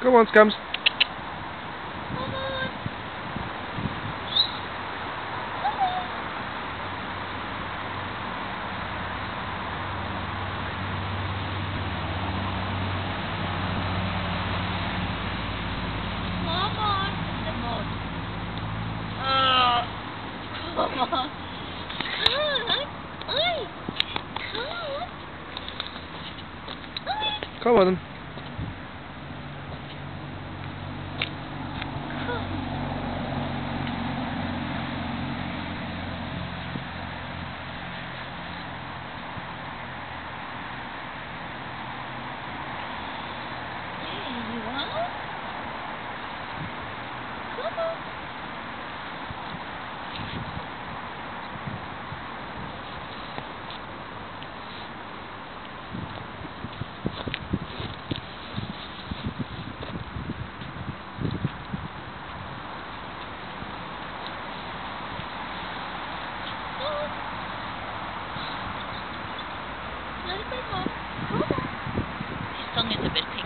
Come on, Scamps. Come on. Come on then. There you are. Come on. Little bit more. Come on. His tongue is a bit pink.